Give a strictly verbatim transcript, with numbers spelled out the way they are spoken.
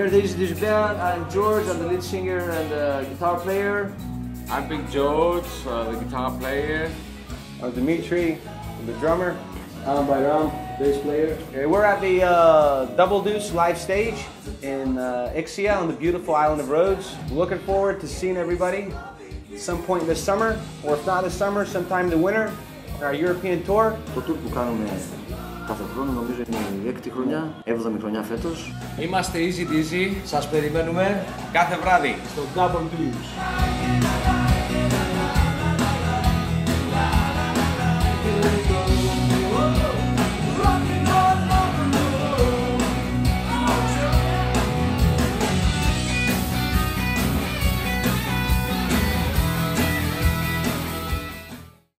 We're the Izzy Dizzy band. I'm George, I'm the lead singer and the guitar player. I'm Big George, uh, the guitar player. I'm Dimitri, the drummer. I'm BAIRAM, bass player. Okay, we're at the uh, Double Deuce Live Stage in uh, Ixia on the beautiful island of Rhodes. Looking forward to seeing everybody at some point this summer, or if not this summer, sometime in the winter, on our European tour. Το tour που κάνουμε κάθε χρόνο νομίζω είναι η έκτη χρονιά, έβδομη χρονιά φέτος. Είμαστε Izzy Dizzy. Σας περιμένουμε κάθε βράδυ στο Double Deuce.